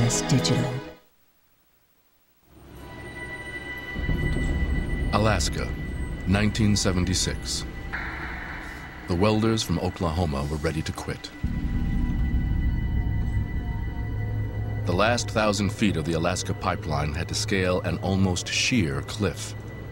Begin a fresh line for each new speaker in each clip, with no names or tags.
PBS Digital.
Alaska, 1976. The welders from Oklahoma were ready to quit. The last 1,000 feet of the Alaska pipeline had to scale an almost sheer cliff.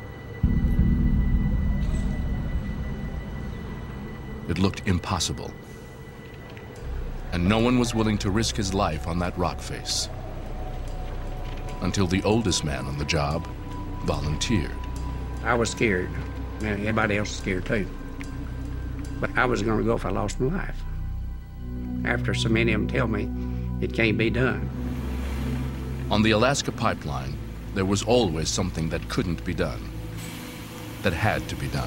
It looked impossible, and no one was willing to risk his life on that rock face until the oldest man on the job volunteered.
I was scared. Everybody else was scared too. But I was going to go if I lost my life. After so many of them tell me it can't be done.
On the Alaska pipeline, there was always something that couldn't be done, that had to be done.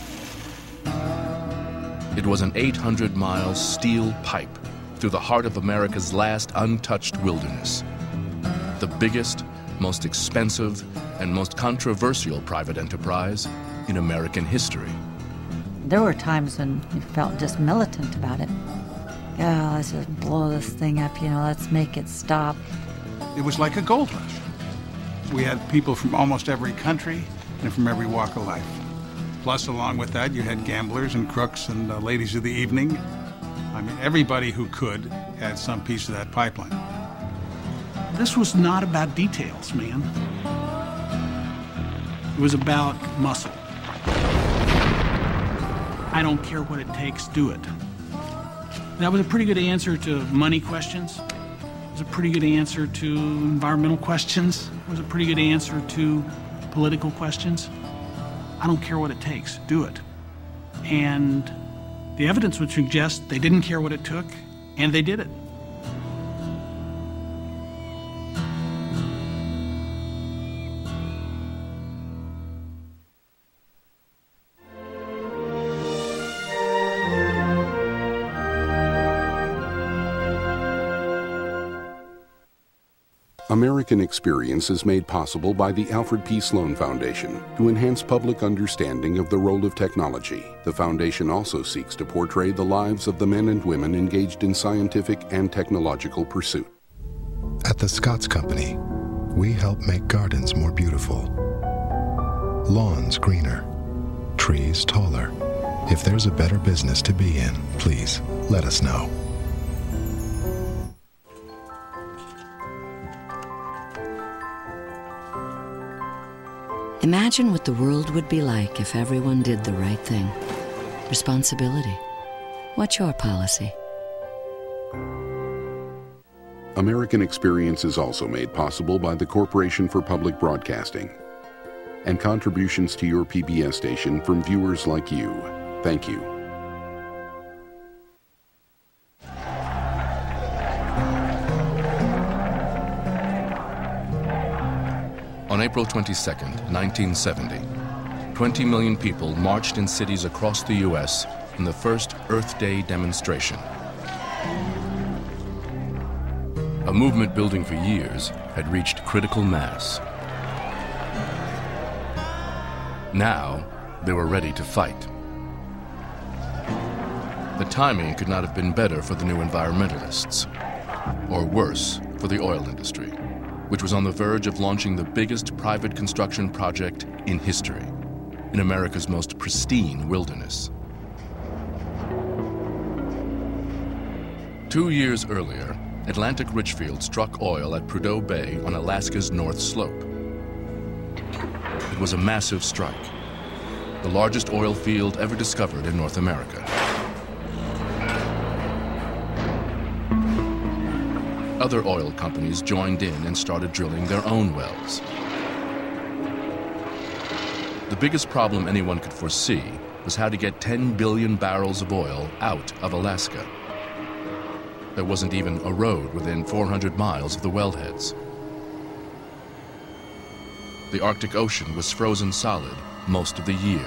It was an 800-mile steel pipe through the heart of America's last untouched wilderness. The biggest, most expensive, and most controversial private enterprise in American history.
There were times when you felt just militant about it. Yeah, let's just blow this thing up, let's make it stop.
It was like a gold rush. We had people from almost every country and from every walk of life. Plus, along with that, you had gamblers and crooks and ladies of the evening. I mean, everybody who could had some piece of that pipeline.
This was not about details, man. It was about muscle. I don't care what it takes, do it. That was a pretty good answer to money questions. It was a pretty good answer to environmental questions. It was a pretty good answer to political questions. I don't care what it takes, do it. And the evidence would suggest they didn't care what it took, and they did it.
American Experience is made possible by the Alfred P. Sloan Foundation to enhance public understanding of the role of technology. The foundation also seeks to portray the lives of the men and women engaged in scientific and technological pursuit.
At the Scotts Company, we help make gardens more beautiful, lawns greener, trees taller. If there's a better business to be in, please let us know.
Imagine what the world would be like if everyone did the right thing. Responsibility. What's your policy?
American Experience is also made possible by the Corporation for Public Broadcasting and contributions to your PBS station from viewers like you. Thank you.
On April 22, 1970, 20 million people marched in cities across the U.S. in the first Earth Day demonstration. A movement building for years had reached critical mass. Now, they were ready to fight. The timing could not have been better for the new environmentalists, or worse for the oil industry, which was on the verge of launching the biggest private construction project in history, in America's most pristine wilderness. 2 years earlier, Atlantic Richfield struck oil at Prudhoe Bay on Alaska's North Slope. It was a massive strike, the largest oil field ever discovered in North America. Other oil companies joined in and started drilling their own wells. The biggest problem anyone could foresee was how to get 10 billion barrels of oil out of Alaska. There wasn't even a road within 400 miles of the wellheads. The Arctic Ocean was frozen solid most of the year.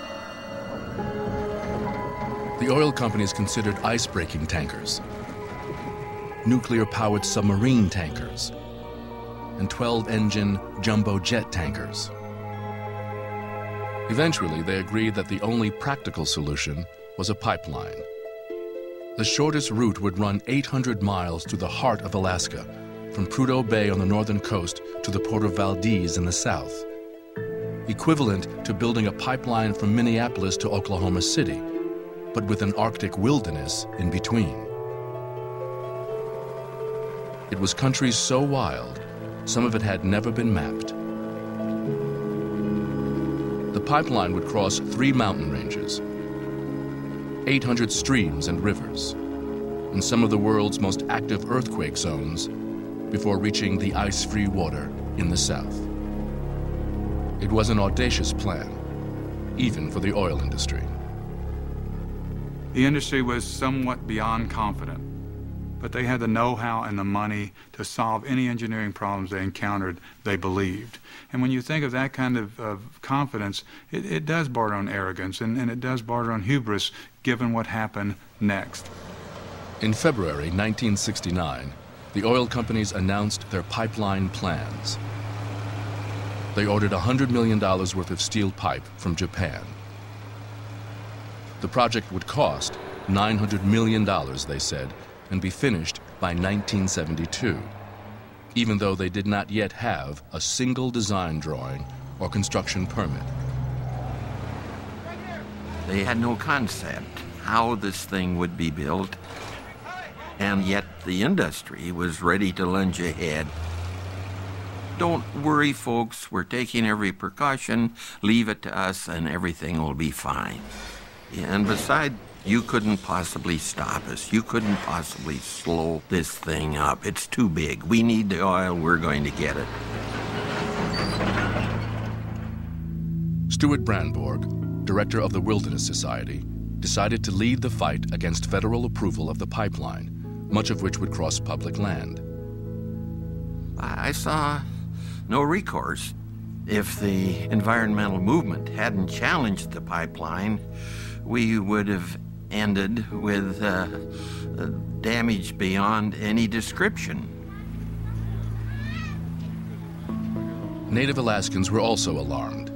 The oil companies considered ice-breaking tankers, nuclear-powered submarine tankers, and 12-engine jumbo jet tankers. Eventually, they agreed that the only practical solution was a pipeline. The shortest route would run 800 miles through the heart of Alaska, from Prudhoe Bay on the northern coast to the port of Valdez in the south, equivalent to building a pipeline from Minneapolis to Oklahoma City, but with an Arctic wilderness in between. It was country so wild, some of it had never been mapped. The pipeline would cross 3 mountain ranges, 800 streams and rivers, and some of the world's most active earthquake zones before reaching the ice-free water in the south. It was an audacious plan, even for the oil industry.
The industry was somewhat beyond confident, but they had the know-how and the money to solve any engineering problems they encountered, they believed. And when you think of that kind of confidence, it does border on arrogance, and it does border on hubris, given what happened next.
In February 1969, the oil companies announced their pipeline plans. They ordered $100 million worth of steel pipe from Japan. The project would cost $900 million, they said, and be finished by 1972, even though they did not yet have a single design drawing or construction permit.
They had no concept how this thing would be built, and yet the industry was ready to lunge ahead. Don't worry, folks, we're taking every precaution, leave it to us and everything will be fine. And besides, you couldn't possibly stop us. You couldn't possibly slow this thing up. It's too big. We need the oil, we're going to get it.
Stuart Brandborg, director of the Wilderness Society, decided to lead the fight against federal approval of the pipeline, much of which would cross public land.
I saw no recourse. If the environmental movement hadn't challenged the pipeline, we would have ended with damage beyond any description.
Native Alaskans were also alarmed.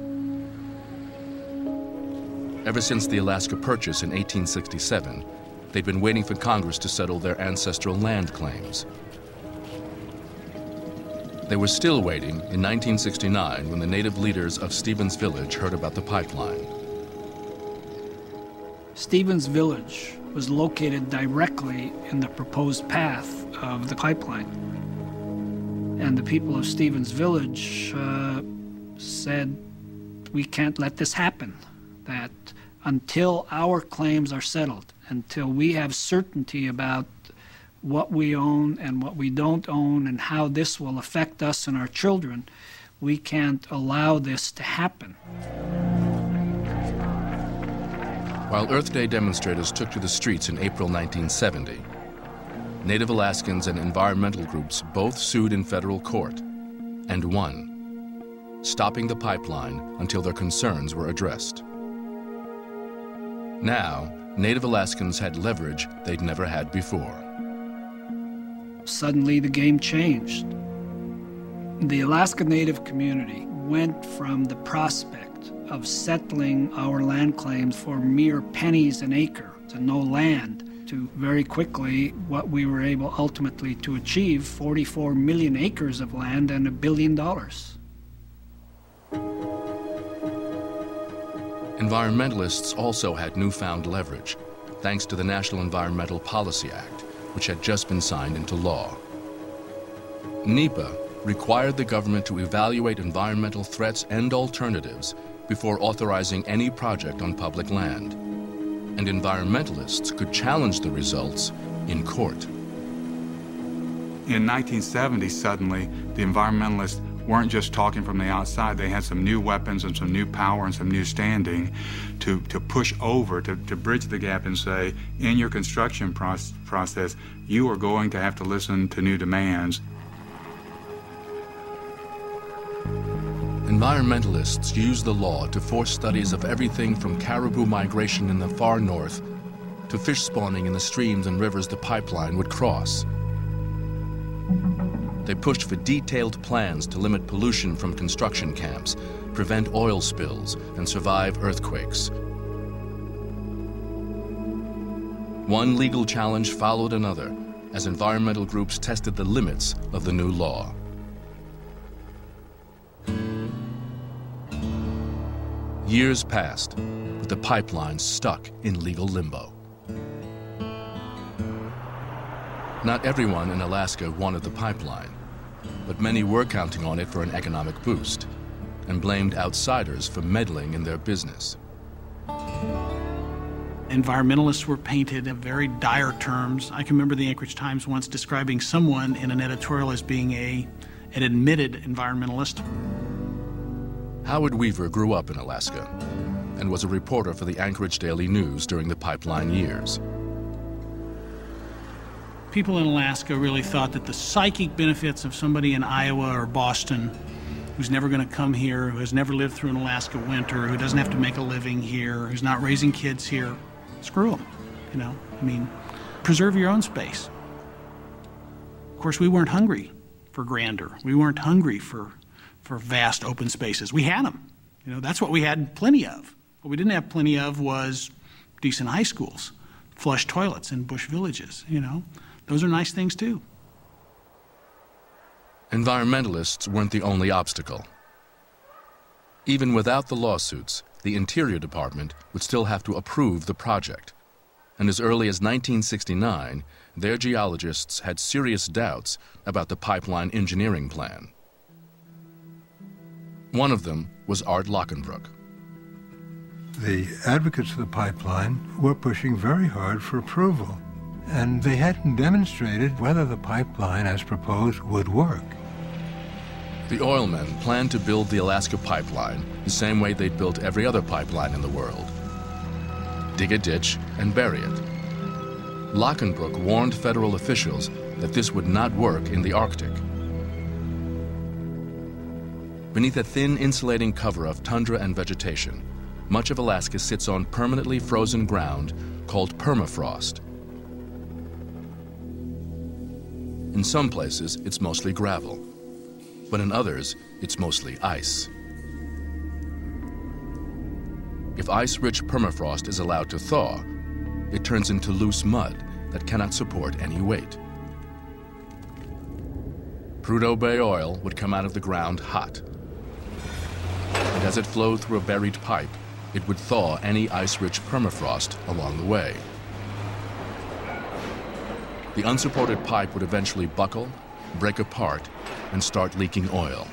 Ever since the Alaska Purchase in 1867, they'd been waiting for Congress to settle their ancestral land claims. They were still waiting in 1969 when the Native leaders of Stevens Village heard about the pipeline.
Stevens Village was located directly in the proposed path of the pipeline. And the people of Stevens Village said, we can't let this happen, that until our claims are settled, until we have certainty about what we own and what we don't own and how this will affect us and our children, we can't allow this to happen.
While Earth Day demonstrators took to the streets in April 1970, Native Alaskans and environmental groups both sued in federal court and won, stopping the pipeline until their concerns were addressed. Now, Native Alaskans had leverage they'd never had before.
Suddenly the game changed. The Alaska Native community went from the prospect of settling our land claims for mere pennies an acre to no land to very quickly what we were able ultimately to achieve, 44 million acres of land and $1 billion.
Environmentalists also had newfound leverage, thanks to the National Environmental Policy Act, which had just been signed into law. NEPA required the government to evaluate environmental threats and alternatives before authorizing any project on public land, and environmentalists could challenge the results in court.
In 1970, suddenly, the environmentalists weren't just talking from the outside. They had some new weapons and some new power and some new standing to push over, to bridge the gap and say, in your construction process, you are going to have to listen to new demands.
Environmentalists used the law to force studies of everything from caribou migration in the far north to fish spawning in the streams and rivers the pipeline would cross. They pushed for detailed plans to limit pollution from construction camps, prevent oil spills, and survive earthquakes. One legal challenge followed another, as environmental groups tested the limits of the new law. Years passed, with the pipeline stuck in legal limbo. Not everyone in Alaska wanted the pipeline, but many were counting on it for an economic boost and blamed outsiders for meddling in their business.
Environmentalists were painted in very dire terms. I can remember the Anchorage Times once describing someone in an editorial as being an admitted environmentalist.
Howard Weaver grew up in Alaska and was a reporter for the Anchorage Daily News during the pipeline years.
People in Alaska really thought that the psychic benefits of somebody in Iowa or Boston who's never going to come here, who has never lived through an Alaska winter, who doesn't have to make a living here, who's not raising kids here, screw them, you know? I mean, preserve your own space. Of course, we weren't hungry for grandeur. We weren't hungry for vast open spaces. We had them. You know, that's what we had plenty of. What we didn't have plenty of was decent high schools, flush toilets in bush villages, you know? Those are nice things too.
Environmentalists weren't the only obstacle. Even without the lawsuits, the Interior Department would still have to approve the project. And as early as 1969, their geologists had serious doubts about the pipeline engineering plan. One of them was Art Lockenbrook.
The advocates of the pipeline were pushing very hard for approval, and they hadn't demonstrated whether the pipeline as proposed would work.
The oilmen planned to build the Alaska pipeline the same way they'd built every other pipeline in the world. Dig a ditch and bury it. Lockenbrook warned federal officials that this would not work in the Arctic. Beneath a thin insulating cover of tundra and vegetation, much of Alaska sits on permanently frozen ground called permafrost. In some places, it's mostly gravel, but in others, it's mostly ice. If ice-rich permafrost is allowed to thaw, it turns into loose mud that cannot support any weight. Prudhoe Bay oil would come out of the ground hot. And as it flowed through a buried pipe, it would thaw any ice-rich permafrost along the way. The unsupported pipe would eventually buckle, break apart, and start leaking oil.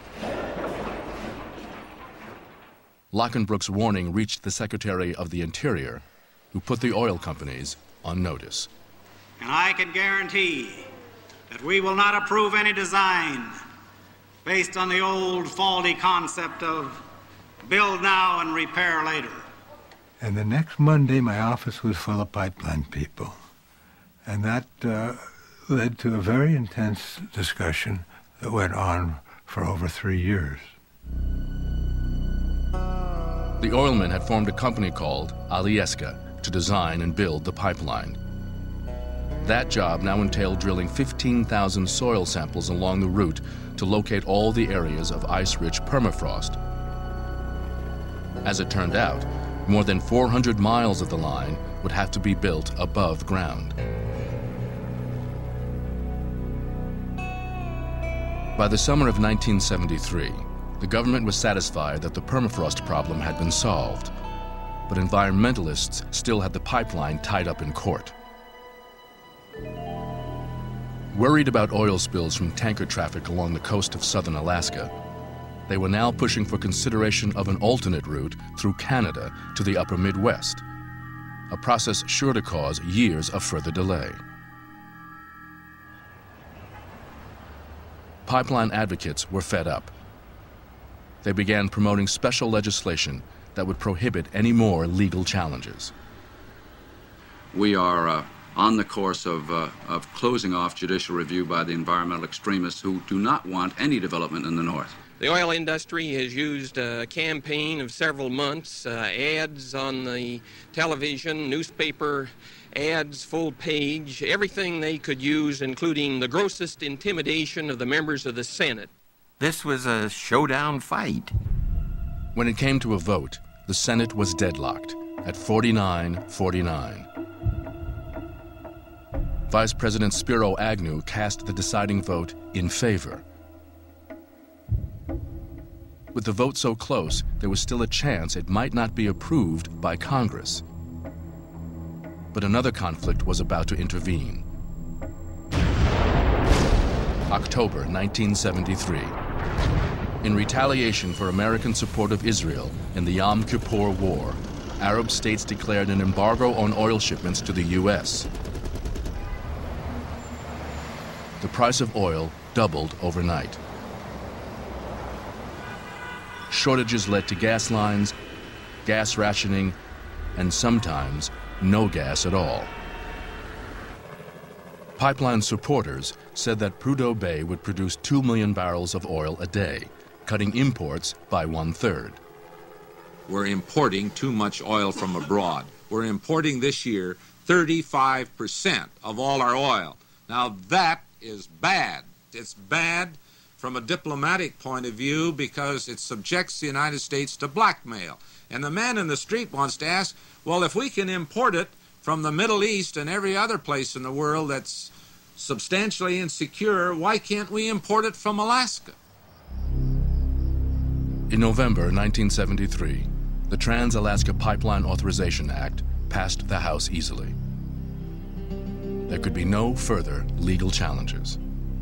Lockenbrook's warning reached the Secretary of the Interior, who put the oil companies on notice.
And I can guarantee that we will not approve any design based on the old faulty concept of build now and repair later.
And the next Monday, my office was full of pipeline people. And that led to a very intense discussion that went on for over 3 years.
The oilmen had formed a company called Alyeska to design and build the pipeline. That job now entailed drilling 15,000 soil samples along the route to locate all the areas of ice-rich permafrost. As it turned out, more than 400 miles of the line would have to be built above ground. By the summer of 1973, the government was satisfied that the permafrost problem had been solved, but environmentalists still had the pipeline tied up in court. Worried about oil spills from tanker traffic along the coast of southern Alaska, they were now pushing for consideration of an alternate route through Canada to the upper Midwest, a process sure to cause years of further delay. Pipeline advocates were fed up. They began promoting special legislation that would prohibit any more legal challenges.
We are on the course of closing off judicial review by the environmental extremists who do not want any development in the north.
The oil industry has used a campaign of several months, ads on the television, newspaper ads, full page, everything they could use, including the grossest intimidation of the members of the Senate.
This was a showdown fight.
When it came to a vote, the Senate was deadlocked at 49-49. Vice President Spiro Agnew cast the deciding vote in favor. With the vote so close, there was still a chance it might not be approved by Congress. But another conflict was about to intervene. October 1973. In retaliation for American support of Israel in the Yom Kippur War, Arab states declared an embargo on oil shipments to the U.S. The price of oil doubled overnight. Shortages led to gas lines, gas rationing, and sometimes no gas at all. Pipeline supporters said that Prudhoe Bay would produce 2 million barrels of oil a day, cutting imports by 1/3.
We're importing too much oil from abroad. We're importing this year 35% of all our oil. Now that is bad. It's bad from a diplomatic point of view because it subjects the United States to blackmail. And the man in the street wants to ask, well, if we can import it from the Middle East and every other place in the world that's substantially insecure, why can't we import it from Alaska?
In November 1973, the Trans-Alaska Pipeline Authorization Act passed the House easily. There could be no further legal challenges.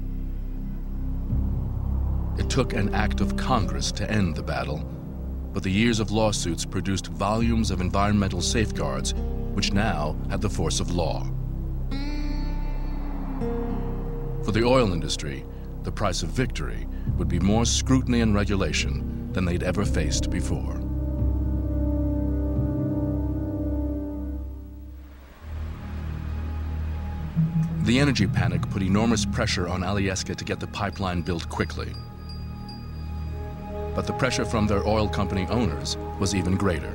It took an act of Congress to end the battle, but the years of lawsuits produced volumes of environmental safeguards which now had the force of law. For the oil industry, the price of victory would be more scrutiny and regulation than they'd ever faced before. The energy panic put enormous pressure on Alyeska to get the pipeline built quickly. But the pressure from their oil company owners was even greater.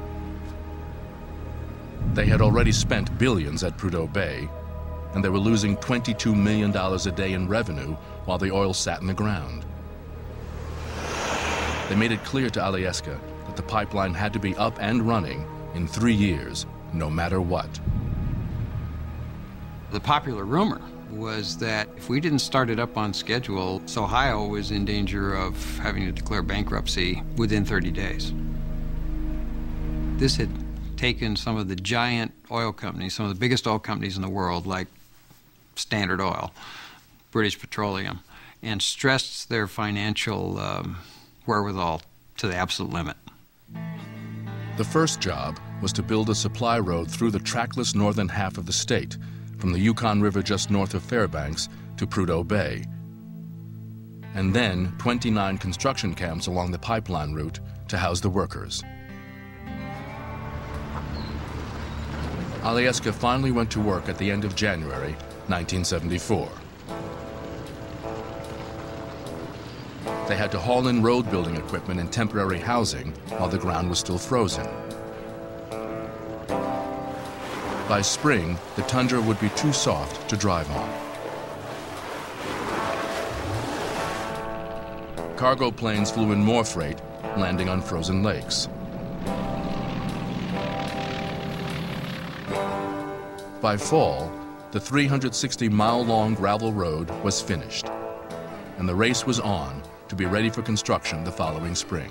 They had already spent billions at Prudhoe Bay, and they were losing $22 million a day in revenue while the oil sat in the ground. They made it clear to Alyeska that the pipeline had to be up and running in 3 years, no matter what.
The popular rumor was that if we didn't start it up on schedule, Ohio was in danger of having to declare bankruptcy within 30 days. This had taken some of the giant oil companies, some of the biggest oil companies in the world, like Standard Oil, British Petroleum, and stressed their financial wherewithal to the absolute limit.
The first job was to build a supply road through the trackless northern half of the state, from the Yukon River just north of Fairbanks to Prudhoe Bay, and then 29 construction camps along the pipeline route to house the workers. Alyeska finally went to work at the end of January 1974. They had to haul in road building equipment and temporary housing while the ground was still frozen. By spring, the tundra would be too soft to drive on. Cargo planes flew in more freight, landing on frozen lakes. By fall, the 360-mile-long gravel road was finished, and the race was on to be ready for construction the following spring.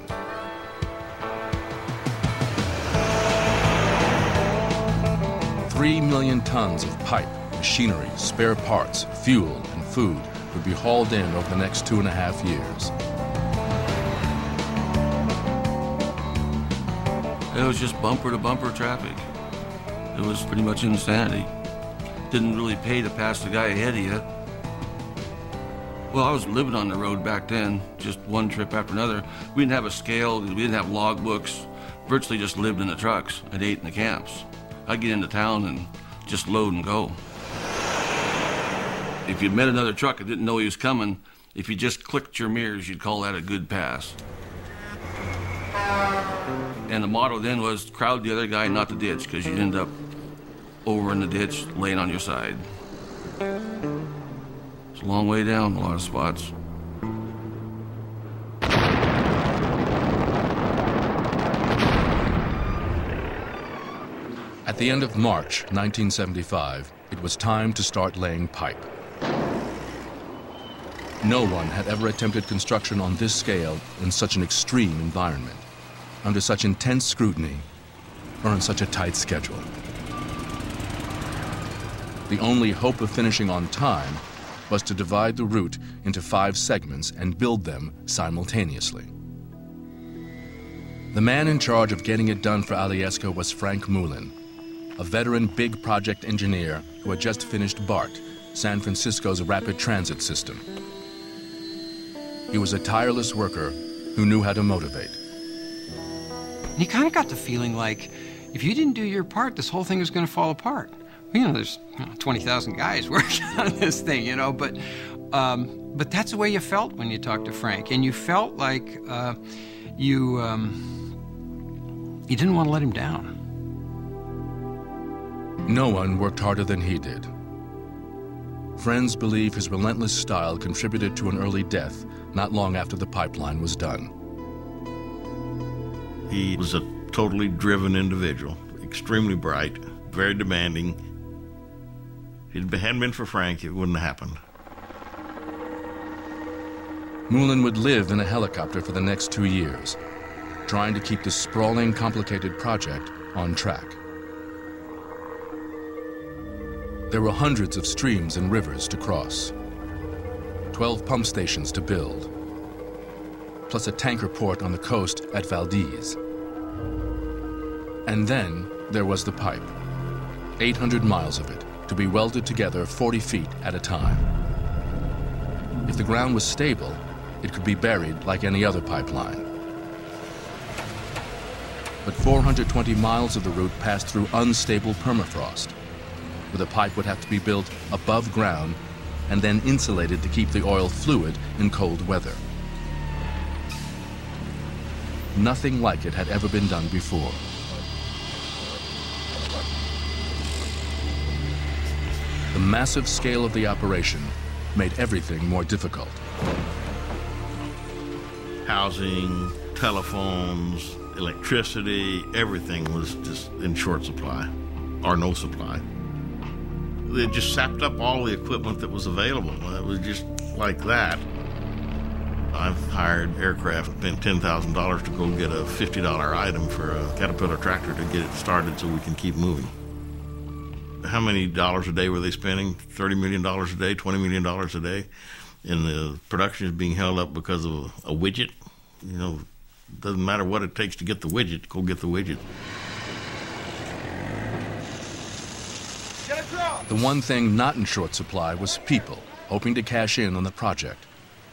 $3 million tons of pipe, machinery, spare parts, fuel, and food would be hauled in over the next 2.5 years.
It was just bumper-to-bumper traffic. It was pretty much insanity. Didn't really pay to pass the guy ahead of you. Well, I was living on the road back then, just one trip after another. We didn't have a scale, we didn't have log books. Virtually just lived in the trucks and ate in the camps. I'd get into town and just load and go. If you met another truck and didn't know he was coming, if you just clicked your mirrors, you'd call that a good pass. And the motto then was crowd the other guy, not the ditch, because you'd end up over in the ditch, laying on your side. It's a long way down, a lot of spots.
At the end of March 1975, it was time to start laying pipe. No one had ever attempted construction on this scale in such an extreme environment, under such intense scrutiny, or on such a tight schedule. The only hope of finishing on time was to divide the route into 5 segments and build them simultaneously. The man in charge of getting it done for Alyeska was Frank Mullen, a veteran big project engineer who had just finished BART, San Francisco's rapid transit system. He was a tireless worker who knew how to motivate.
And you kind of got the feeling like if you didn't do your part, this whole thing was going to fall apart. You know, there's 20,000 guys working on this thing, you know, but that's the way you felt when you talked to Frank, and you felt like you didn't want to let him down.
No one worked harder than he did. Friends believe his relentless style contributed to an early death not long after the pipeline was done.
He was a totally driven individual, extremely bright, very demanding. If it hadn't been for Frank, it wouldn't have happened.
Mullen would live in a helicopter for the next 2 years, trying to keep the sprawling, complicated project on track. There were hundreds of streams and rivers to cross, 12 pump stations to build, plus a tanker port on the coast at Valdez. And then there was the pipe, 800 miles of it, to be welded together 40 feet at a time. If the ground was stable, it could be buried like any other pipeline. But 420 miles of the route passed through unstable permafrost, where the pipe would have to be built above ground and then insulated to keep the oil fluid in cold weather. Nothing like it had ever been done before. The massive scale of the operation made everything more difficult.
Housing, telephones, electricity, everything was just in short supply, or no supply. They just sapped up all the equipment that was available. It was just like that. I've hired aircraft, spent $10,000 to go get a $50 item for a Caterpillar tractor to get it started so we can keep moving. How many dollars a day were they spending? $30 million a day, $20 million a day? And the production is being held up because of a widget. You know, it doesn't matter what it takes to get the widget, go get the widget.
The one thing not in short supply was people hoping to cash in on the project.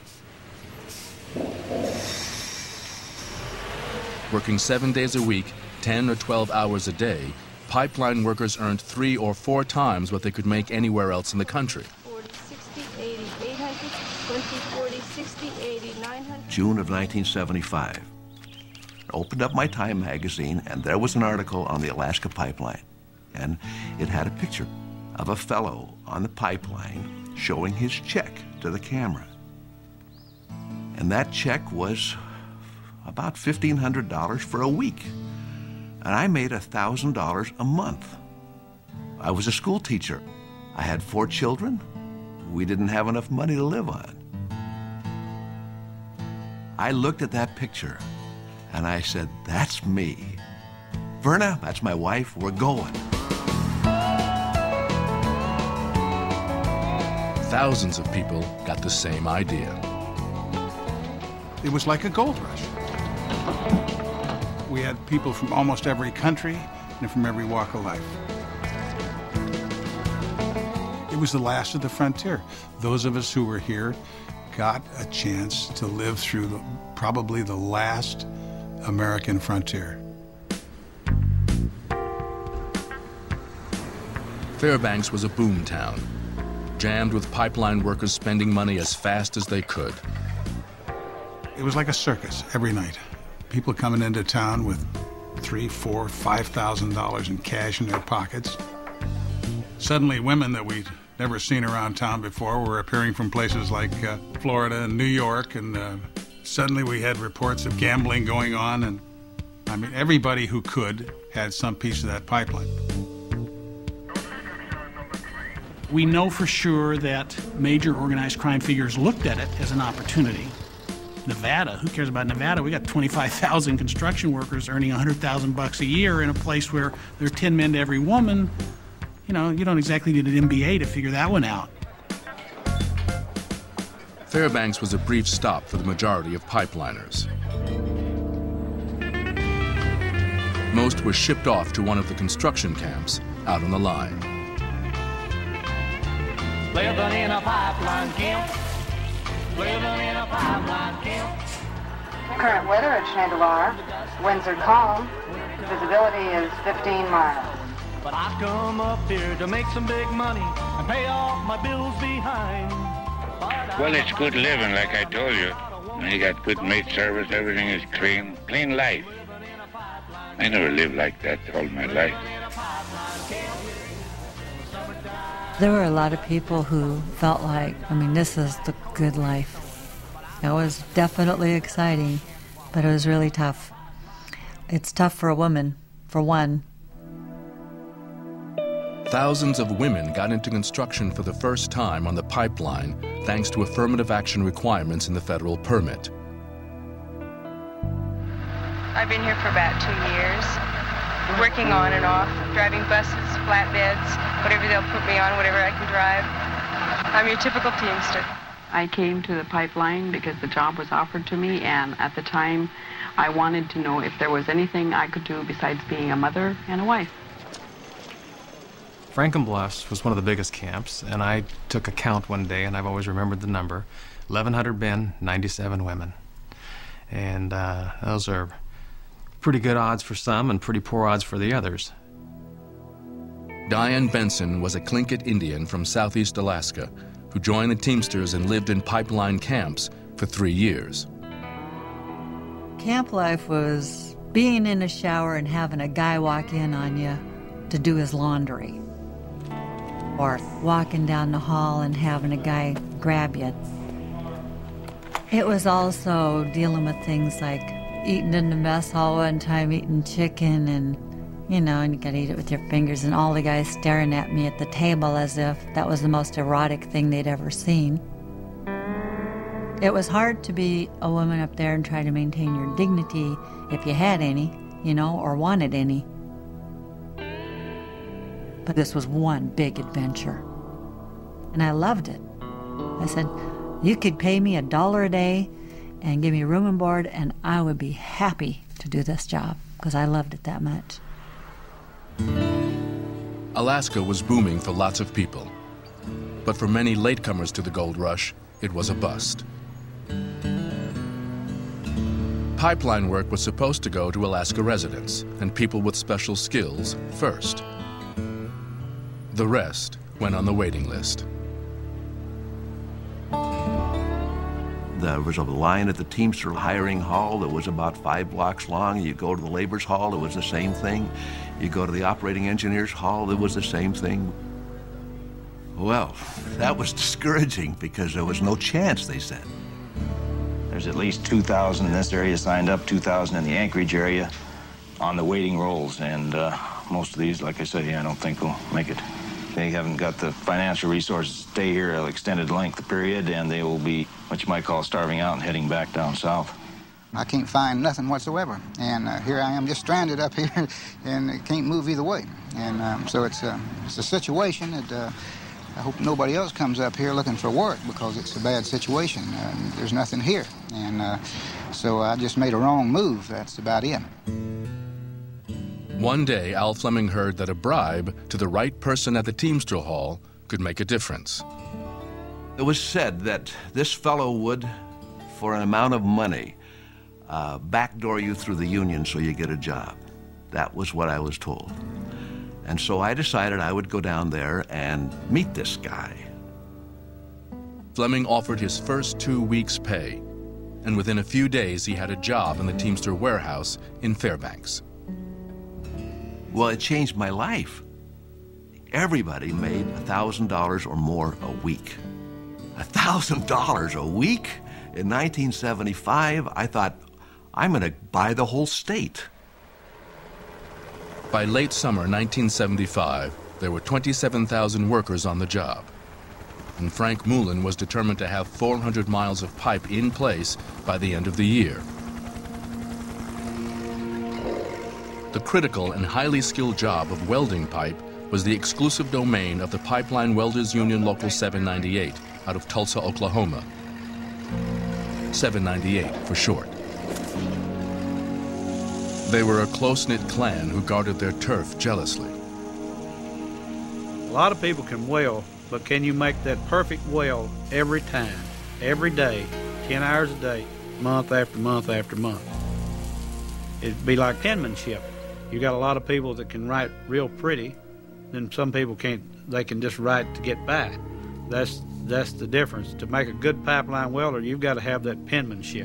Working 7 days a week, 10 or 12 hours a day, pipeline workers earned 3 or 4 times what they could make anywhere else in the country.
40, 60, 80, 800, 20, 40, 60, 80, 900.
June of 1975. I opened up my Time magazine, and there was an article on the Alaska pipeline. And it had a picture of a fellow on the pipeline showing his check to the camera. And that check was about $1,500 for a week. And I made $1,000 a month. I was a school teacher. I had 4 children. We didn't have enough money to live on. I looked at that picture and I said, that's me. Verna, that's my wife, we're going.
Thousands of people got the same idea.
It was like a gold rush. We had people from almost every country and from every walk of life. It was the last of the frontier. Those of us who were here got a chance to live through probably the last American frontier.
Fairbanks was a boom town, jammed with pipeline workers spending money as fast as they could.
It was like a circus every night. People coming into town with $3,000, $4,000, $5,000 in cash in their pockets. Suddenly, women that we'd never seen around town before were appearing from places like Florida and New York, and suddenly we had reports of gambling going on, and I mean, everybody who could had some piece of that pipeline.
We know for sure that major organized crime figures looked at it as an opportunity. Nevada, who cares about Nevada? We got 25,000 construction workers earning $100,000 a year in a place where there are 10 men to every woman. You know, you don't exactly need an MBA to figure that one out.
Fairbanks was a brief stop for the majority of pipeliners. Most were shipped off to one of the construction camps out on the line.
Living in a pipeline camp. Living in a pipeline camp.
Current weather at Chandelar. Winds are calm. Visibility is 15 miles.
But I come up here to make some big money and pay off my bills behind.
Well, it's good living, like I told you. You got good maid service, everything is clean life. I never lived like that all my life.
There were a lot of people who felt like, this is the good life. It was definitely exciting, but it was really tough. It's tough for a woman, for one.
Thousands of women got into construction for the first time on the pipeline thanks to affirmative action requirements in the federal permit.
I've been here for about 2 years, working on and off, driving buses, flatbeds, whatever they'll put me on, whatever I can drive. I'm your typical teamster.
I came to the pipeline because the job was offered to me, and at the time I wanted to know if there was anything I could do besides being a mother and a wife.
Frankenbluffs was one of the biggest camps, and I took a count one day, and I've always remembered the number. 1,100 men, 97 women. And those are pretty good odds for some and pretty poor odds for the others.
Diane Benson was a Tlingit Indian from southeast Alaska who joined the Teamsters and lived in pipeline camps for 3 years.
Camp life was being in a shower and having a guy walk in on you to do his laundry. Or walking down the hall and having a guy grab you. It was also dealing with things like eating in the mess hall one time, eating chicken, and you gotta eat it with your fingers, and all the guys staring at me at the table as if that was the most erotic thing they'd ever seen. It was hard to be a woman up there and try to maintain your dignity if you had any, or wanted any. But this was one big adventure. And I loved it. I said, you could pay me $1 a day and give me room and board, and I would be happy to do this job because I loved it that much.
Alaska was booming for lots of people. But for many latecomers to the gold rush, it was a bust. Pipeline work was supposed to go to Alaska residents and people with special skills first. The rest went on the waiting list.
There was a line at the Teamster hiring hall that was about 5 blocks long. You go to the laborers hall, it was the same thing. You go to the operating engineers hall, it was the same thing. Well, that was discouraging because there was no chance, they said.
There's at least 2,000 in this area signed up, 2,000 in the Anchorage area on the waiting rolls, and most of these, like I said, I don't think will make it. They haven't got the financial resources to stay here an extended length of period, and they will be what you might call starving out and heading back down south.
I can't find nothing whatsoever, and here I am just stranded up here and can't move either way. And so it's a situation that I hope nobody else comes up here looking for work because it's a bad situation. There's nothing here, and so I just made a wrong move. That's about it.
One day, Al Fleming heard that a bribe to the right person at the Teamster Hall could make a difference.
It was said that this fellow would, for an amount of money, backdoor you through the union so you get a job. That was what I was told. And so I decided I would go down there and meet this guy.
Fleming offered his first 2 weeks' pay, and within a few days he had a job in the Teamster warehouse in Fairbanks.
Well, it changed my life. Everybody made $1,000 or more a week. $1,000 a week? In 1975, I thought, I'm going to buy the whole state.
By late summer 1975, There were 27,000 workers on the job, and Frank Moulin was determined to have 400 miles of pipe in place by the end of the year. The critical and highly skilled job of welding pipe was the exclusive domain of the Pipeline Welders Union Local 798 out of Tulsa, Oklahoma. 798 for short. They were a close-knit clan who guarded their turf jealously.
A lot of people can weld, but can you make that perfect weld every time, every day, 10 hours a day, month after month after month? It'd be like penmanship. You got a lot of people that can write real pretty, then some people can't, they can just write to get by. That's the difference. To make a good pipeline welder, you've got to have that penmanship.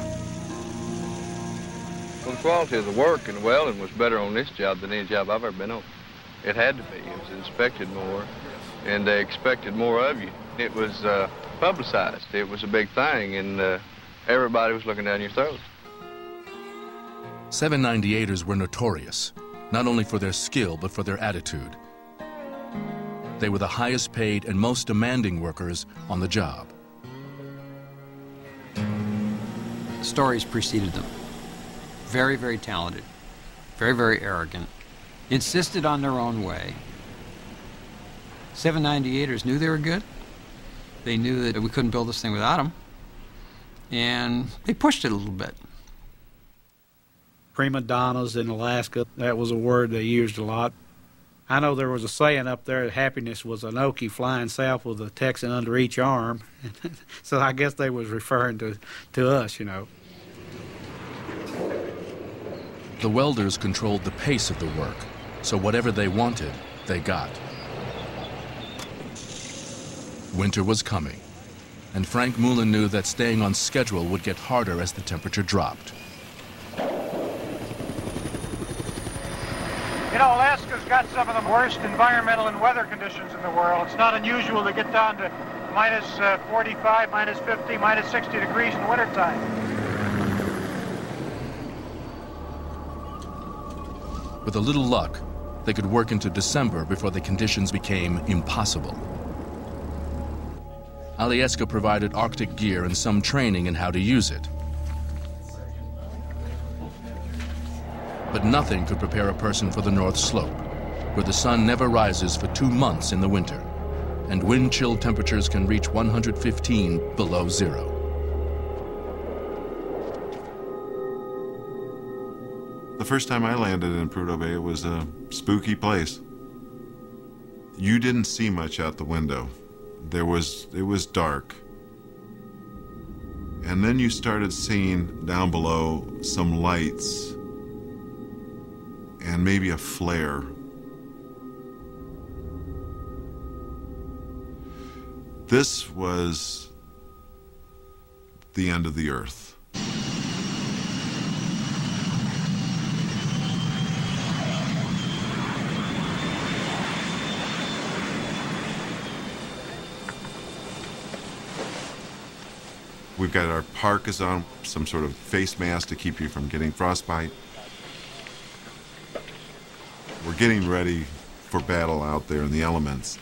Well, the quality of the work and welding was better on this job than any job I've ever been on. It had to be. It was inspected more, and they expected more of you. It was publicized. It was a big thing, and everybody was looking down your throat.
798ers were notorious, not only for their skill, but for their attitude. They were the highest paid and most demanding workers on the job.
Stories preceded them. Very, very talented, very, very arrogant, insisted on their own way. 798ers knew they were good. They knew that we couldn't build this thing without them, and they pushed it a little bit.
Prima donnas in Alaska, that was a word they used a lot. I know there was a saying up there that happiness was an Okie flying south with a Texan under each arm. So I guess they was referring to us, you know.
The welders controlled the pace of the work, so whatever they wanted, they got. Winter was coming, and Frank Moulin knew that staying on schedule would get harder as the temperature dropped.
You know, Alaska's got some of the worst environmental and weather conditions in the world. It's not unusual to get down to minus 45, minus 50, minus 60 degrees in the wintertime.
With a little luck, they could work into December before the conditions became impossible. Alyeska provided Arctic gear and some training in how to use it. But nothing could prepare a person for the North Slope, where the sun never rises for 2 months in the winter, and wind chill temperatures can reach 115 below zero.
The first time I landed in Prudhoe Bay, it was a spooky place. You didn't see much out the window. It was dark. And then you started seeing down below some lights and maybe a flare. This was the end of the earth. We've got our parkas on, some sort of face mask to keep you from getting frostbite. We're getting ready for battle out there in the elements.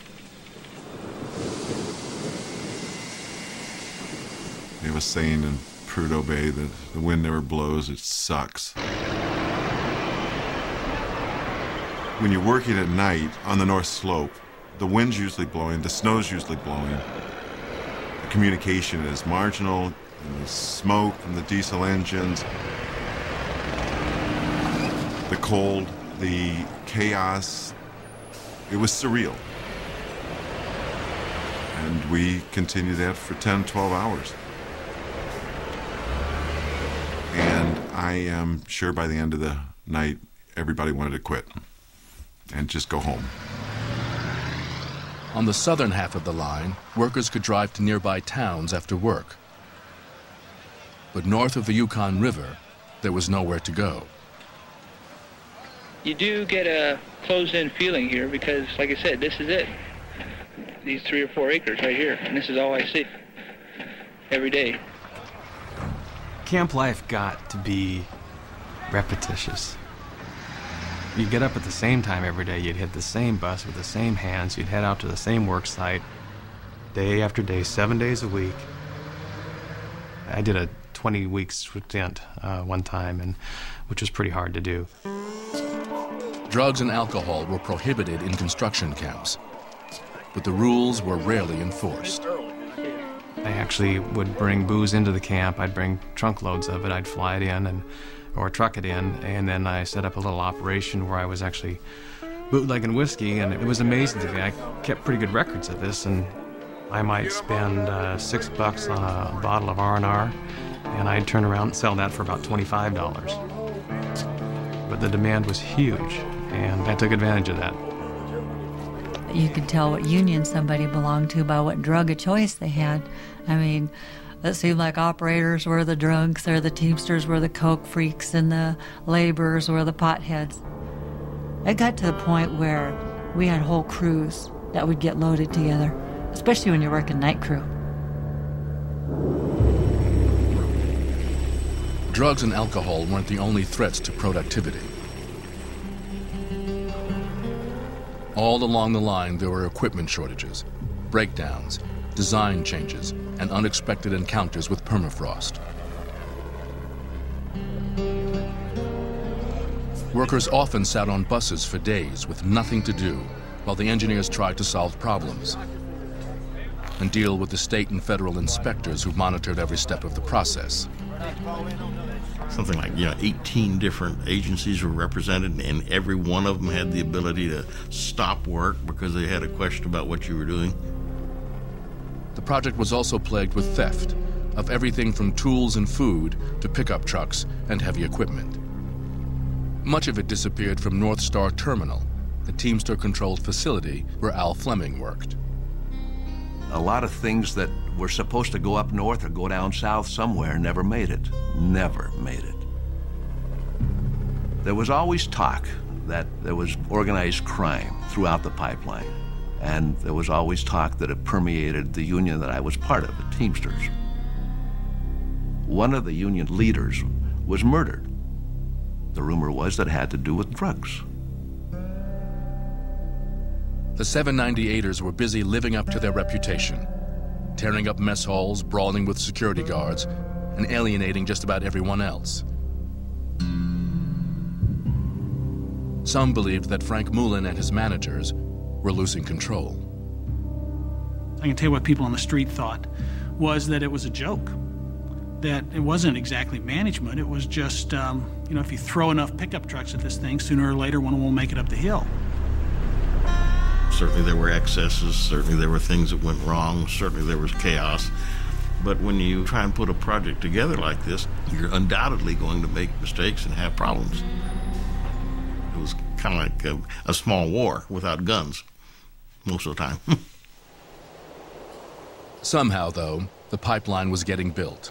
They have a saying in Prudhoe Bay that the wind never blows, it sucks. When you're working at night on the North Slope, the wind's usually blowing, the snow's usually blowing. The communication is marginal, and the smoke from the diesel engines, the cold, the chaos, it was surreal. And we continued that for 10, 12 hours. And I am sure by the end of the night, everybody wanted to quit and just go home.
On the southern half of the line, workers could drive to nearby towns after work. But north of the Yukon River, there was nowhere to go.
You do get a closed-in feeling here because, like I said, this is it. These 3 or 4 acres right here, and this is all I see every day.
Camp life got to be repetitious. You'd get up at the same time every day, you'd hit the same bus with the same hands, you'd head out to the same work site, day after day, 7 days a week. I did a 20-week stint one time, which was pretty hard to do.
Drugs and alcohol were prohibited in construction camps, but the rules were rarely enforced.
I actually would bring booze into the camp. I'd bring trunk loads of it. I'd fly it in or truck it in, and then I set up a little operation where I was actually bootlegging whiskey, and it was amazing to me. I kept pretty good records of this, and I might spend $6 on a bottle of R&R, and I'd turn around and sell that for about $25. But the demand was huge, and I took advantage of that.
You could tell what union somebody belonged to by what drug of choice they had. I mean, it seemed like operators were the drunks, or the Teamsters were the coke freaks, and the laborers were the potheads. It got to the point where we had whole crews that would get loaded together, especially when you're working night crew.
Drugs and alcohol weren't the only threats to productivity. All along the line, there were equipment shortages, breakdowns, design changes, and unexpected encounters with permafrost. Workers often sat on buses for days with nothing to do while the engineers tried to solve problems and deal with the state and federal inspectors who monitored every step of the process.
Something like 18 different agencies were represented, and every one of them had the ability to stop work because they had a question about what you were doing.
The project was also plagued with theft of everything from tools and food to pickup trucks and heavy equipment. Much of it disappeared from North Star Terminal, the Teamster-controlled facility where Al Fleming worked.
A lot of things that were supposed to go up north or go down south somewhere never made it. Never made it. There was always talk that there was organized crime throughout the pipeline, and there was always talk that it permeated the union that I was part of, the Teamsters. One of the union leaders was murdered. The rumor was that it had to do with drugs.
The 798ers were busy living up to their reputation, tearing up mess halls, brawling with security guards, and alienating just about everyone else. Some believed that Frank Mullen and his managers were losing control.
I can tell you what people on the street thought was that it was a joke, that it wasn't exactly management. It was just, if you throw enough pickup trucks at this thing, sooner or later one will make it up the hill.
Certainly there were excesses, certainly there were things that went wrong, certainly there was chaos. But when you try and put a project together like this, you're undoubtedly going to make mistakes and have problems. It was kind of like a small war without guns, most of the time.
Somehow, though, the pipeline was getting built.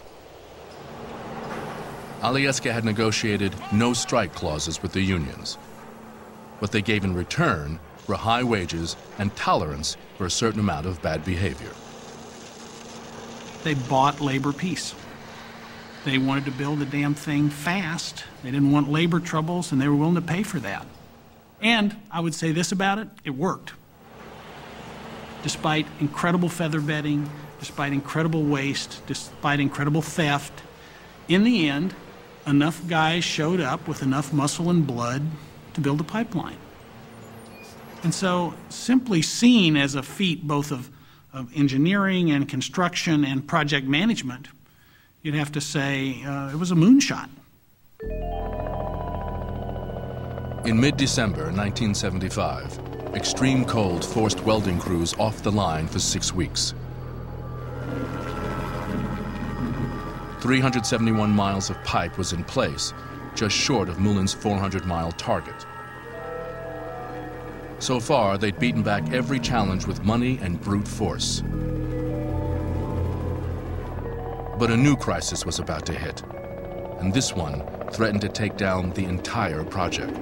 Alyeska had negotiated no strike clauses with the unions. What they gave in return were high wages and tolerance for a certain amount of bad behavior.
They bought labor peace. They wanted to build the damn thing fast. They didn't want labor troubles, and they were willing to pay for that. And I would say this about it, it worked. Despite incredible feather bedding, despite incredible waste, despite incredible theft, in the end, enough guys showed up with enough muscle and blood to build a pipeline. And so, simply seen as a feat both of engineering and construction and project management, you'd have to say it was a moonshot.
In mid-December 1975, extreme cold forced welding crews off the line for 6 weeks. 371 miles of pipe was in place, just short of Mullen's 400-mile target. So far, they'd beaten back every challenge with money and brute force. But a new crisis was about to hit, and this one threatened to take down the entire project.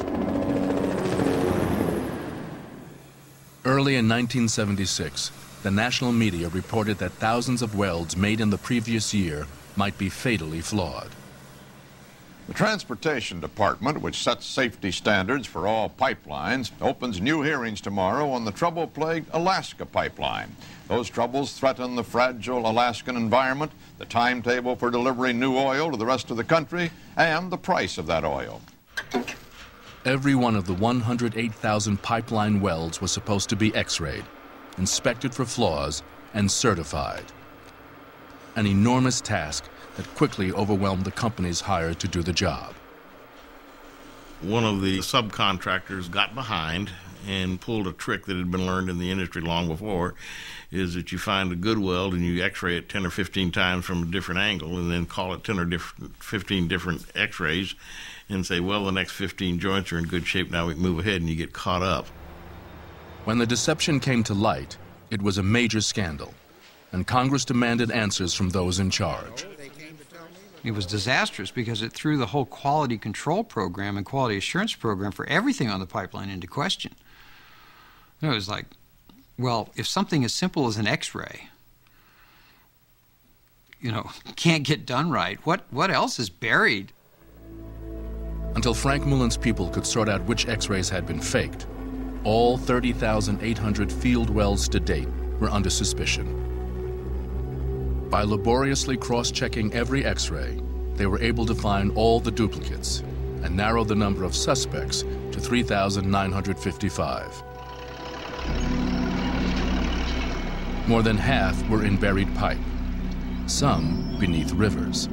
Early in 1976, the national media reported that thousands of welds made in the previous year might be fatally flawed.
The Transportation Department, which sets safety standards for all pipelines, opens new hearings tomorrow on the trouble-plagued Alaska pipeline. Those troubles threaten the fragile Alaskan environment, the timetable for delivering new oil to the rest of the country, and the price of that oil.
Every one of the 108,000 pipeline wells was supposed to be X-rayed, inspected for flaws, and certified. An enormous task that quickly overwhelmed the companies hired to do the job.
One of the subcontractors got behind and pulled a trick that had been learned in the industry long before, is that you find a good weld and you X-ray it 10 or 15 times from a different angle and then call it 10 or 15 different X-rays and say, well, the next 15 joints are in good shape, now we can move ahead, and you get caught up.
When the deception came to light, it was a major scandal, and Congress demanded answers from those in charge.
It was disastrous because it threw the whole quality control program and quality assurance program for everything on the pipeline into question. It was like, well, if something as simple as an X-ray, can't get done right, what else is buried?
Until Frank Mullen's people could sort out which X-rays had been faked, all 30,800 field wells to date were under suspicion. By laboriously cross-checking every X-ray, they were able to find all the duplicates and narrow the number of suspects to 3,955. More than half were in buried pipe, some beneath rivers.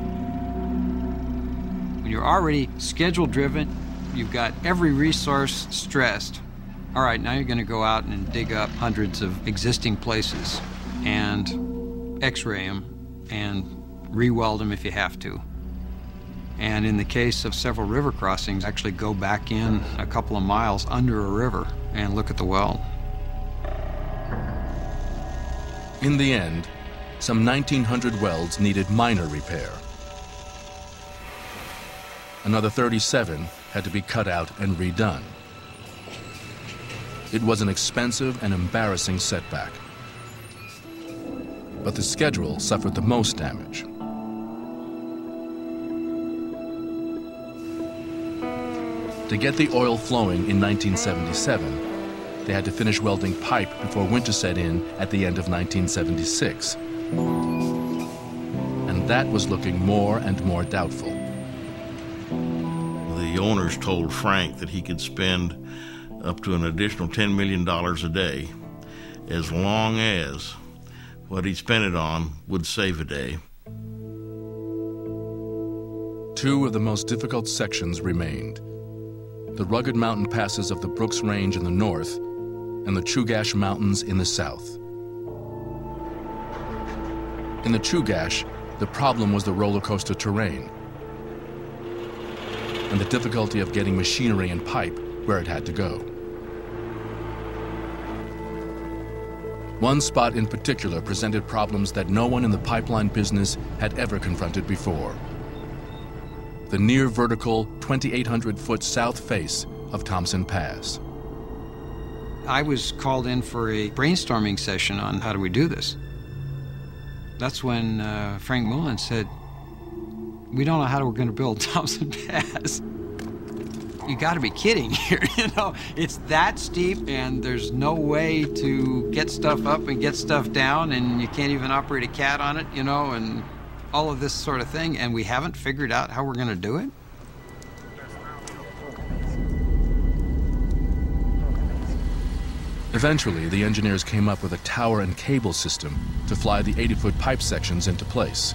When you're already schedule-driven, you've got every resource stressed. All right, now you're going to go out and dig up hundreds of existing places and X-ray them and re-weld them if you have to. And in the case of several river crossings, actually go back in a couple of miles under a river and look at the weld.
In the end, some 1,900 welds needed minor repair. Another 37 had to be cut out and redone. It was an expensive and embarrassing setback. But the schedule suffered the most damage. To get the oil flowing in 1977, they had to finish welding pipe before winter set in at the end of 1976. And that was looking more and more doubtful.
The owners told Frank that he could spend up to an additional $10 million a day as long as what he spent it on would save a day.
Two of the most difficult sections remained: the rugged mountain passes of the Brooks Range in the north and the Chugach Mountains in the south. In the Chugach, the problem was the roller coaster terrain and the difficulty of getting machinery and pipe where it had to go. One spot in particular presented problems that no one in the pipeline business had ever confronted before: the near vertical 2,800-foot south face of Thompson Pass.
I was called in for a brainstorming session on how do we do this. That's when Frank Mullen said, we don't know how we're going to build Thompson Pass. You got to be kidding here, It's that steep and there's no way to get stuff up and get stuff down, and you can't even operate a cat on it, and all of this sort of thing, and we haven't figured out how we're going to do it.
Eventually, the engineers came up with a tower and cable system to fly the 80-foot pipe sections into place.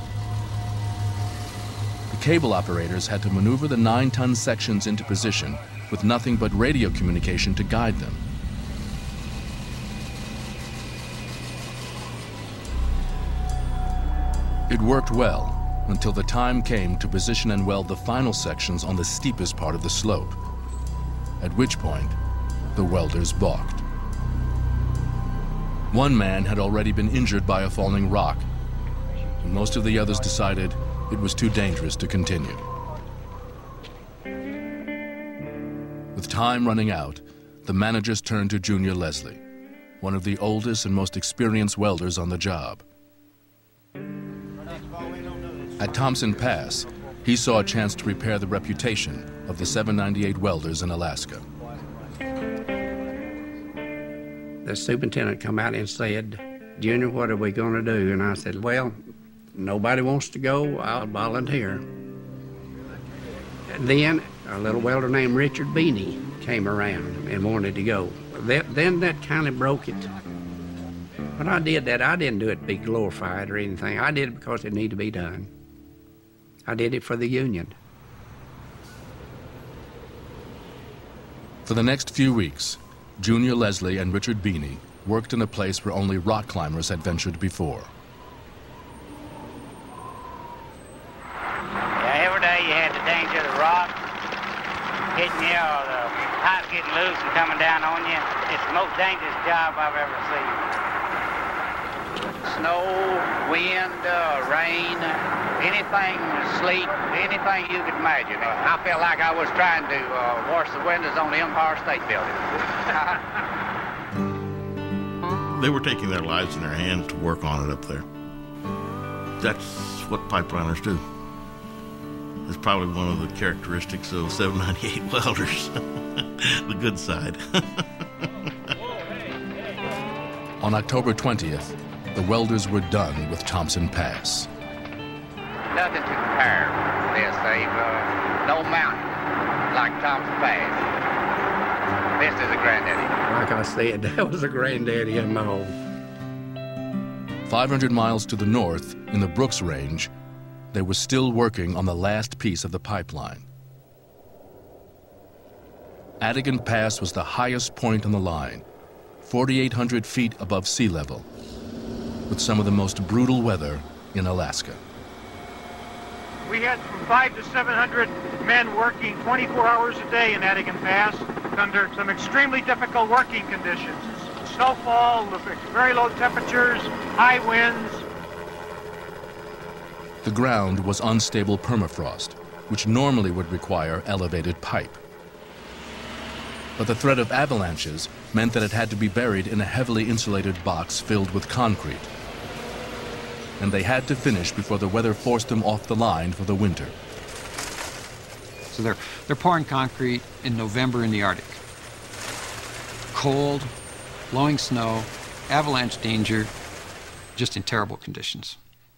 The cable operators had to maneuver the 9-ton sections into position with nothing but radio communication to guide them. It worked well until the time came to position and weld the final sections on the steepest part of the slope, at which point the welders balked. One man had already been injured by a falling rock, and most of the others decided it was too dangerous to continue. With time running out, the managers turned to Junior Leslie, one of the oldest and most experienced welders on the job. At Thompson Pass, he saw a chance to repair the reputation of the 798 welders in Alaska.
The superintendent come out and said, "Junior, what are we going to do?" And I said, "Well, nobody wants to go. I'll volunteer." Then a little welder named Richard Beanie came around and wanted to go. Then that kind of broke it. When I did that, I didn't do it to be glorified or anything. I did it because it needed to be done. I did it for the union.
For the next few weeks, Junior Leslie and Richard Beanie worked in a place where only rock climbers had ventured before.
Yeah, every day you had the danger of the rock hitting you or the pipe getting loose and coming down on you. It's the most dangerous job I've ever seen. Snow, wind, rain, anything, sleet, anything you could imagine. I felt like I was trying to wash the windows on the Empire State Building.
They were taking their lives in their hands to work on it up there. That's what pipeliners do. It's probably one of the characteristics of 798 welders, the good side.
On October 20th, the welders were done with Thompson Pass.
Nothing to compare with this. No mountain like Thompson Pass. This is a granddaddy.
Like I said, that was a granddaddy of my own.
500 miles to the north, in the Brooks Range, they were still working on the last piece of the pipeline. Adigan Pass was the highest point on the line, 4,800 feet above sea level, with some of the most brutal weather in Alaska.
We had from 500 to 700 men working 24 hours a day in Adigan Pass under some extremely difficult working conditions. Snowfall, very low temperatures, high winds.
The ground was unstable permafrost, which normally would require elevated pipe. But the threat of avalanches meant that it had to be buried in a heavily insulated box filled with concrete. And they had to finish before the weather forced them off the line for the winter.
So they're pouring concrete in November in the Arctic. Cold, blowing snow, avalanche danger, just in terrible conditions.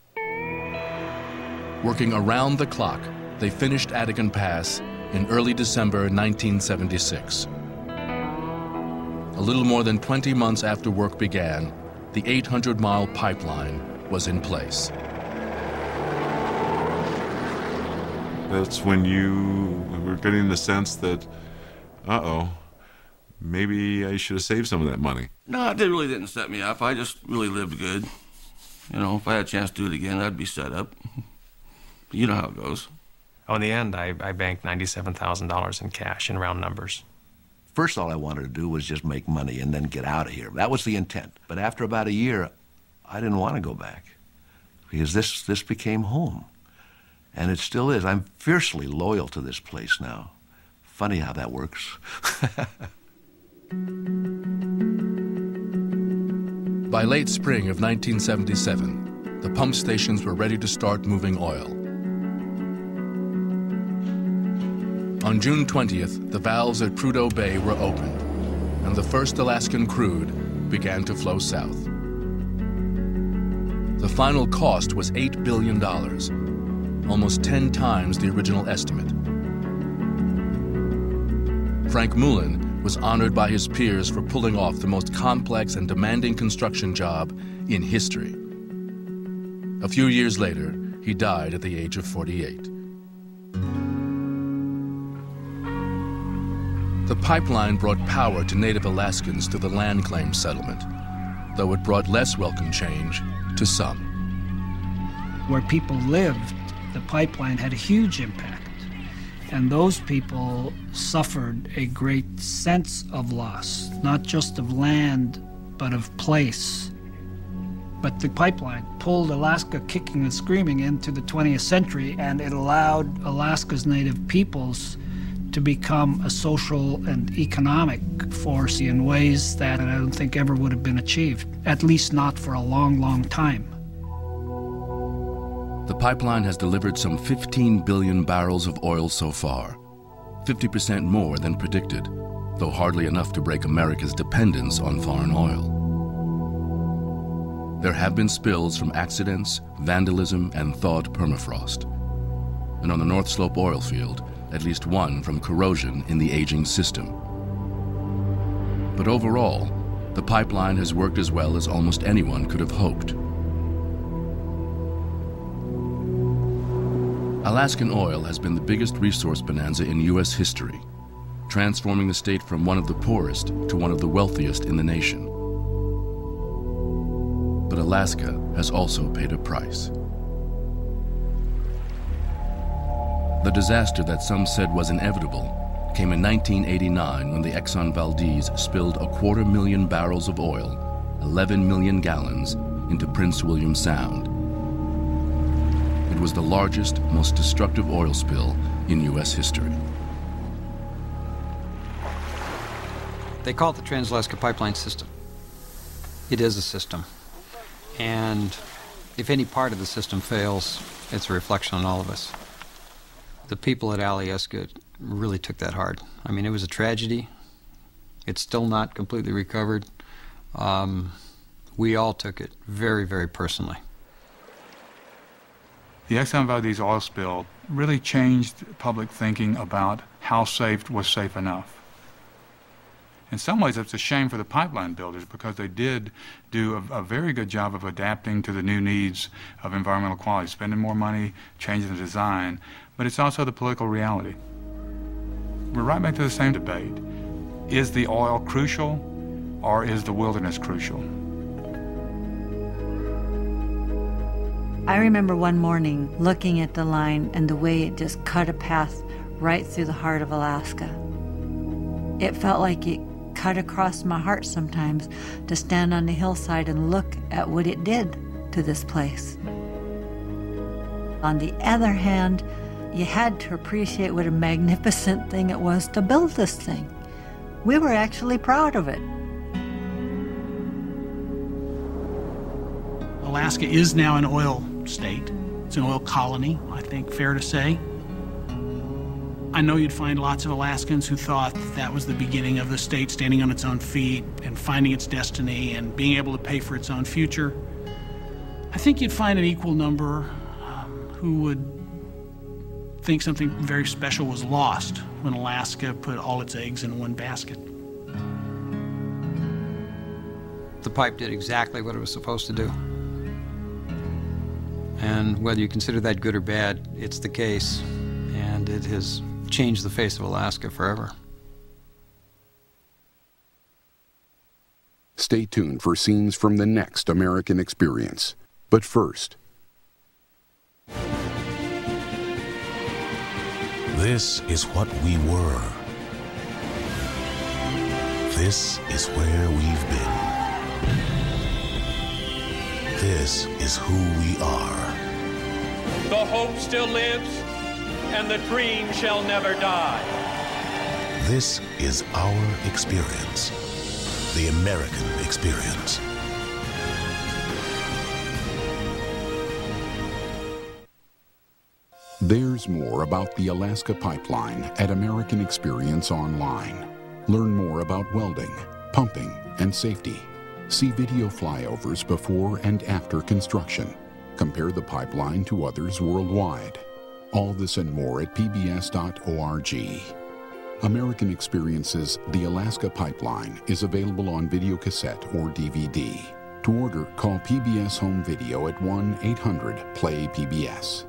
Working around the clock, they finished Adigan Pass in early December 1976. A little more than 20 months after work began, the 800-mile pipeline was in place.
That's when you were getting the sense that, maybe I should have saved some of that money.
No, it really didn't set me up. I just really lived good. You know, if I had a chance to do it again, I'd be set up. You know how it goes.
Oh, in the end, I banked $97,000 in cash in round numbers.
First, all I wanted to do was just make money and then get out of here. That was the intent. But after about a year, I didn't want to go back because this became home. And it still is. I'm fiercely loyal to this place now. Funny how that works.
By late spring of 1977, the pump stations were ready to start moving oil. On June 20th, the valves at Prudhoe Bay were opened, and the first Alaskan crude began to flow south. The final cost was $8 billion, almost 10 times the original estimate. Frank Mullen was honored by his peers for pulling off the most complex and demanding construction job in history. A few years later, he died at the age of 48. The pipeline brought power to Native Alaskans through the land claim settlement, though it brought less welcome change to some.
Where people lived, the pipeline had a huge impact. And those people suffered a great sense of loss, not just of land, but of place. But the pipeline pulled Alaska kicking and screaming into the 20th century, and it allowed Alaska's native peoples to become a social and economic force in ways that I don't think ever would have been achieved, at least not for a long, long time.
The pipeline has delivered some 15 billion barrels of oil so far, 50% more than predicted, though hardly enough to break America's dependence on foreign oil. There have been spills from accidents, vandalism, and thawed permafrost. And on the North Slope oil field, at least one from corrosion in the aging system. But overall, the pipeline has worked as well as almost anyone could have hoped. Alaskan oil has been the biggest resource bonanza in U.S. history, transforming the state from one of the poorest to one of the wealthiest in the nation. But Alaska has also paid a price. The disaster that some said was inevitable came in 1989 when the Exxon Valdez spilled 250,000 barrels of oil, 11 million gallons, into Prince William Sound. It was the largest, most destructive oil spill in U.S. history.
They call it the Trans-Alaska Pipeline System. It is a system. And if any part of the system fails, it's a reflection on all of us. The people at Alyeska really took that hard. I mean, it was a tragedy. It's still not completely recovered. We all took it very, very personally.
The Exxon Valdez oil spill really changed public thinking about how safe was safe enough. In some ways, it's a shame for the pipeline builders because they did do a very good job of adapting to the new needs of environmental quality, spending more money, changing the design, but it's also the political reality. We're right back to the same debate. Is the oil crucial or is the wilderness crucial?
I remember one morning looking at the line and the way it just cut a path right through the heart of Alaska. It felt like it cut across my heart sometimes to stand on the hillside and look at what it did to this place. On the other hand, you had to appreciate what a magnificent thing it was to build this thing. We were actually proud of it.
Alaska is now an oil state. It's an oil colony, I think, fair to say. I know you'd find lots of Alaskans who thought that was the beginning of the state standing on its own feet and finding its destiny and being able to pay for its own future. I think you'd find an equal number who would think something very special was lost when Alaska put all its eggs in one basket.
The pipe did exactly what it was supposed to do. And whether you consider that good or bad, it's the case, and it has changed the face of Alaska forever.
Stay tuned for scenes from the next American Experience. But first,
this is what we were. This is where we've been. This is who we are.
The hope still lives, and the dream shall never die.
This is our experience, the American experience.
There's more about the Alaska Pipeline at American Experience Online. Learn more about welding, pumping, and safety. See video flyovers before and after construction. Compare the pipeline to others worldwide. All this and more at pbs.org. American Experience's The Alaska Pipeline is available on videocassette or DVD. To order, call PBS Home Video at 1-800-PLAY-PBS.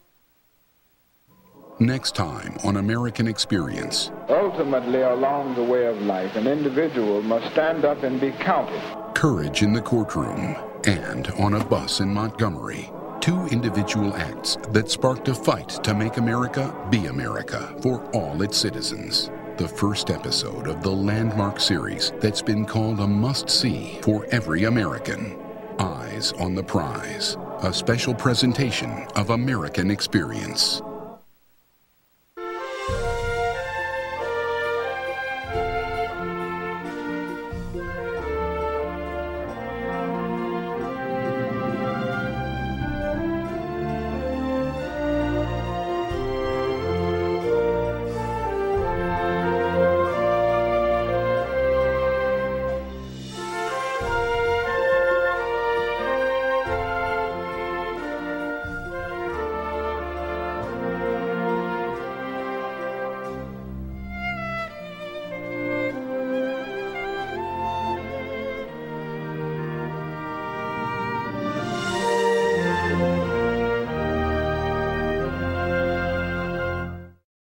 Next time on American Experience.
Ultimately, along the way of life, an individual must stand up and be counted.
Courage in the Courtroom. And on a bus in Montgomery. Two individual acts that sparked a fight to make America be America for all its citizens. The first episode of the landmark series that's been called a must-see for every American. Eyes on the Prize. A special presentation of American Experience.